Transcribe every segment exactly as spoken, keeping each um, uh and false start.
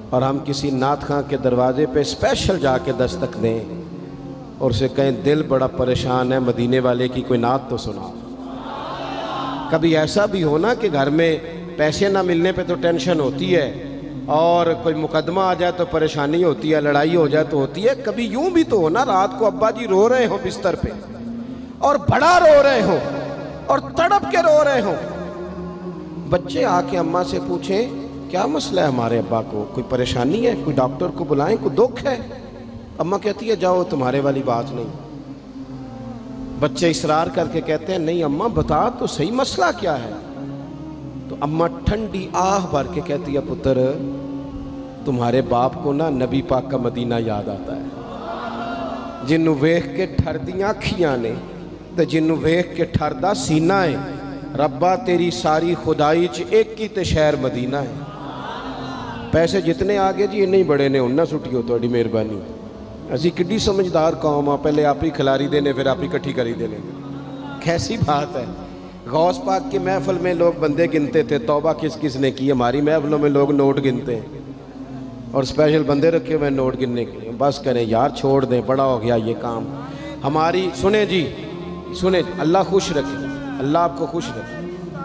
اور ہم کسی نعت خواں کے دروازے پہ اسپیشل جا کے دستک دیں اور اسے کہیں دل بڑا پریشان ہے، مدینے والے کی کوئی نعت تو سنا۔ کبھی ایسا بھی ہونا کہ گھر میں پیسے نہ ملنے پہ تو ٹینشن ہوتی ہے، اور کوئی مقدمہ آ جائے تو پریشانی ہوتی ہے، لڑائی ہو جائے تو ہوتی ہے۔ کبھی یوں بھی تو ہونا رات کو ابا جی رو رہے ہوں بستر پہ اور بڑا رو رہے ہوں اور تڑپ کے رو رہے ہوں، بچے آ کے اماں سے پوچھیں کیا مسئلہ ہے ہمارے ابا کو، کوئی پریشانی ہے، کوئی ڈاکٹر کو بلائیں، کوئی دکھ ہے؟ اماں کہتی ہے جاؤ تمہارے والی بات نہیں۔ بچے اصرار کر کے کہتے ہیں نہیں اماں بتا تو صحیح مسئلہ کیا ہے؟ تو اماں ٹھنڈی آہ بھر کے کہتی ہے پتر تمہارے باپ کو نا نبی پاک کا مدینہ یاد آتا ہے، جنوں ویکھ کے ٹھردیاں کھیاں نے تے جنوں ویکھ کے ٹھردا سینہ ہے، ربا تیری ساری خدائی چ ایک ہی تے شہر مدینہ ہے۔ پیسے جتنے آگے جی انہیں بڑے نے انہاں سٹیو تہاڈی مہربانی، اسی کڈی سمجھدار قوم آ، پہلے آپ ہی کھلاری دینے پھر آپ ہی کٹھی کری دینے۔ کیسی بات ہے، غوث پاک کی محفل میں لوگ بندے گنتے تھے، توبہ کس کس نے کی، ہماری محفلوں میں لوگ نوٹ گنتے ہیں اور اسپیشل بندے رکھے ہوئے نوٹ گننے کے لیے۔ بس کریں یار چھوڑ دیں، بڑا ہو گیا یہ کام ہماری۔ سنیں جی سنیں، اللہ خوش رکھے، اللہ آپ کو خوش رکھے۔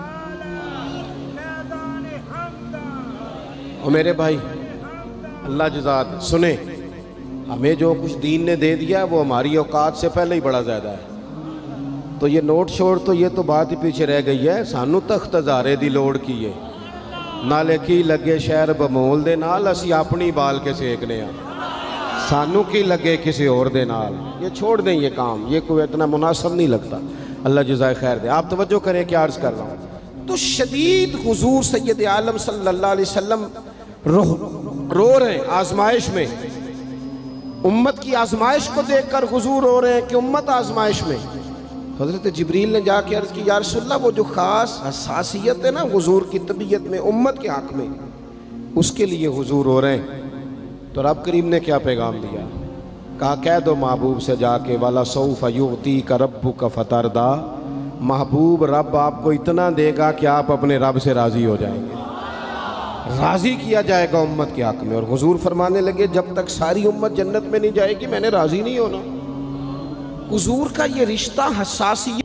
اور میرے بھائی اللہ جزات، سنیں ہمیں جو کچھ دین نے دے دیا ہے وہ ہماری اوقات سے پہلے ہی بڑا زیادہ ہے، تو یہ نوٹ چھوڑ تو یہ تو بات ہی پیچھے رہ گئی ہے۔ سانو تخت ہزارے دی لوڑ کی ہے، نالے کی لگے شہر بمول دے نال، اسی اپنی بال کے سیکنے ہیں، سانو کی لگے کسی اور دے نال۔ یہ چھوڑ دیں یہ کام، یہ کوئی اتنا مناسب نہیں لگتا۔ اللہ جزائے خیر دے۔ آپ توجہ کریں کہ عرض کر رہا ہوں تو شدید حضور سید عالم صلی اللہ علیہ وسلم رو رو رہے ہیں آزمائش میں، امت کی آزمائش کو دیکھ کر حضور رو رہے ہیں کہ امت آزمائش میں۔ حضرت جبریل نے جا کے عرض کی یا رسول اللہ وہ جو خاص حساسیت ہے نا حضور کی طبیعت میں امت کے حق میں، اس کے لیے حضور رو رہے ہیں۔ تو رب کریم نے کیا پیغام دیا؟ کہا کہہ دو محبوب سے جا کے وَلَا سَوْفَ يُعْطِيكَ رَبُّكَ فَتَرْضَىٰ، محبوب رب آپ کو اتنا دے گا کہ آپ اپنے رب سے راضی ہو جائیں گے، راضی کیا جائے گا امت کے حق میں۔ اور حضور فرمانے لگے جب تک ساری امت جنت میں نہیں جائے گی میں نے راضی نہیں ہونا۔ حضور کا یہ رشتہ حساسیت،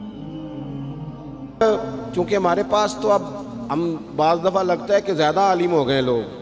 چونکہ ہمارے پاس تو اب ہم بعض دفعہ لگتا ہے کہ زیادہ عالم ہو گئے لوگ،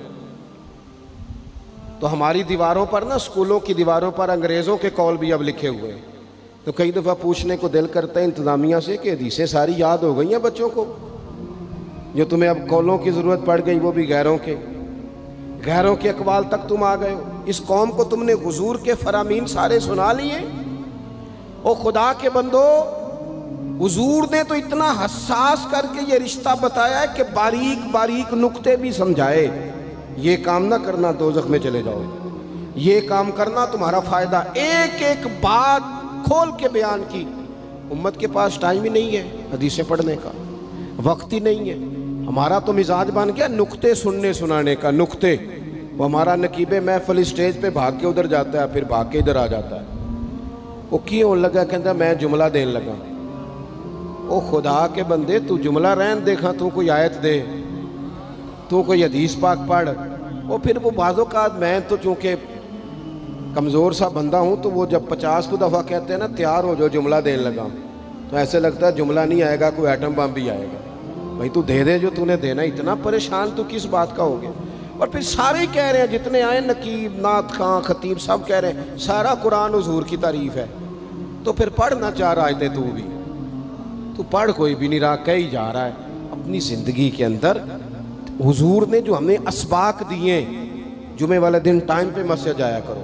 تو ہماری دیواروں پر نا اسکولوں کی دیواروں پر انگریزوں کے قول بھی اب لکھے ہوئے ہیں، تو کئی دفعہ پوچھنے کو دل کرتا ہے انتظامیہ سے کہ حدیثیں ساری یاد ہو گئی ہیں بچوں کو، جو تمہیں اب قولوں کی ضرورت پڑ گئی وہ بھی غیروں کے غیروں کے اقوال تک تم آ گئے ہو۔ اس قوم کو تم نے حضور کے فرامین سارے سنا لیے۔ او خدا کے بندو، حضور نے تو اتنا حساس کر کے یہ رشتہ بتایا ہے کہ باریک باریک نقطے بھی سمجھائے، یہ کام نہ کرنا دوزخ میں چلے جاؤ، یہ کام کرنا تمہارا فائدہ، ایک ایک بات کھول کے بیان کی۔ امت کے پاس ٹائم ہی نہیں ہے حدیثیں پڑھنے کا، وقت ہی نہیں ہے۔ ہمارا تو مزاج بن گیا نقطے سننے سنانے کا، نقطے۔ وہ ہمارا نقیب محفل اسٹیج پہ بھاگ کے ادھر جاتا ہے پھر بھاگ کے ادھر آ جاتا ہے، وہ کیوں لگا کہتا میں جملہ دین لگا۔ او خدا کے بندے تو جملہ رہن دیکھا، تو کوئی آیت دے، تو کوئی حدیث پاک پڑھ۔ وہ پھر وہ بعض اوقات میں تو چونکہ کمزور سا بندہ ہوں تو وہ جب پچاس کو دفعہ کہتے ہیں نا تیار ہو جو جملہ دین لگا، تو ایسے لگتا ہے جملہ نہیں آئے گا کوئی ایٹم بم بھی آئے گا۔ بھائی تو دے دے جو تو نے دینا، اتنا پریشان تو کس بات کا ہو گیا؟ اور پھر سارے کہہ رہے ہیں جتنے آئے نقیب نعت خاں خطیب سب کہہ رہے ہیں سارا قرآن حضور کی تعریف ہے، تو پھر پڑھنا چاہ رہا ہے تو بھی تو پڑھ کوئی بھی نہیں رہا، کہی جا رہا ہے اپنی زندگی کے اندر۔ حضور نے جو ہمیں اسباق دیے، جمعے والے دن ٹائم پہ مسجد جایا کرو،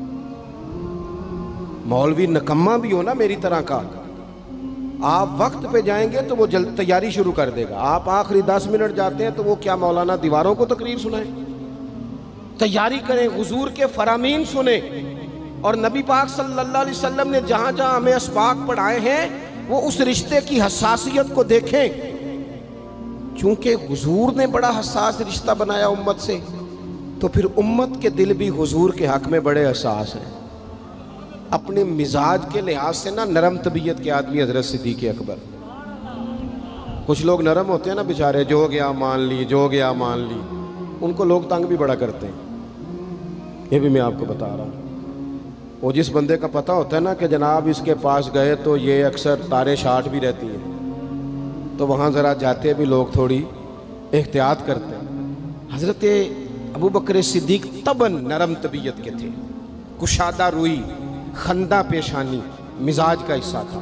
مولوی نکمہ بھی ہو نا میری طرح کا، آپ وقت پہ جائیں گے تو وہ جلد تیاری شروع کر دے گا، آپ آخری دس منٹ جاتے ہیں تو وہ کیا مولانا دیواروں کو تقریر سنائیں؟ تیاری کریں، حضور کے فرامین سنیں، اور نبی پاک صلی اللہ علیہ وسلم نے جہاں جہاں ہمیں اسباق پڑھائے ہیں وہ اس رشتے کی حساسیت کو دیکھیں، چونکہ حضور نے بڑا حساس رشتہ بنایا امت سے، تو پھر امت کے دل بھی حضور کے حق میں بڑے حساس ہیں۔ اپنے مزاج کے لحاظ سے نا نرم طبیعت کے آدمی حضرت صدیق اکبر، کچھ لوگ نرم ہوتے ہیں نا بیچارے، جو گیا مان لی جو گیا مان لی، ان کو لوگ تنگ بھی بڑا کرتے ہیں، یہ بھی میں آپ کو بتا رہا ہوں۔ وہ جس بندے کا پتہ ہوتا ہے نا کہ جناب اس کے پاس گئے تو یہ اکثر تارے شاٹ بھی رہتی ہیں، تو وہاں ذرا جاتے بھی لوگ تھوڑی احتیاط کرتے ہیں۔ حضرت ابو بکر صدیق طبعاً نرم طبیعت کے تھے، کشادہ روئی، خندہ پیشانی مزاج کا حصہ تھا۔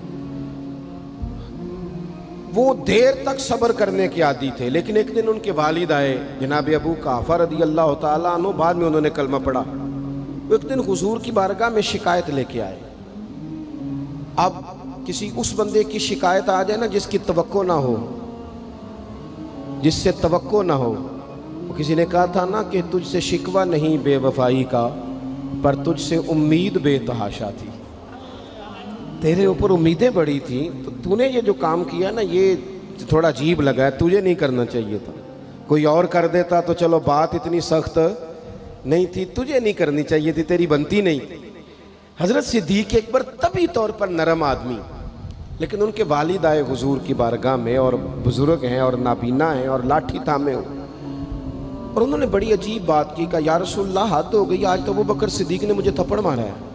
وہ دیر تک صبر کرنے کے عادی تھے، لیکن ایک دن ان کے والد آئے جناب ابو قحافہ رضی اللہ تعالیٰ عنہ، بعد میں انہوں نے کلمہ پڑھا۔ وہ ایک دن حضور کی بارگاہ میں شکایت لے کے آئے۔ اب کسی اس بندے کی شکایت آ جائے نا جس کی توقع نہ ہو، جس سے توقع نہ ہو، کسی نے کہا تھا نا کہ تجھ سے شکوہ نہیں بے وفائی کا، پر تجھ سے امید بے تحاشا تھی۔ تیرے اوپر امیدیں بڑی تھیں، تو تو نے یہ جو کام کیا نا یہ تھوڑا عجیب لگا ہے، تجھے نہیں کرنا چاہیے تھا، کوئی اور کر دیتا تو چلو بات اتنی سخت نہیں تھی، تجھے نہیں کرنی چاہیے تھی، تیری بنتی نہیں تھی۔ حضرت صدیق اکبر طبی طور پر نرم آدمی، لیکن ان کے والد آئے حضور کی بارگاہ میں، اور بزرگ ہیں اور نابینا ہیں اور لاٹھی تھامے ہو، اور انہوں نے بڑی عجیب بات کی، کہا یا رسول اللہ حد ہو گئی، آج تو ابو بکر صدیق نے مجھے تھپڑ مارا ہے۔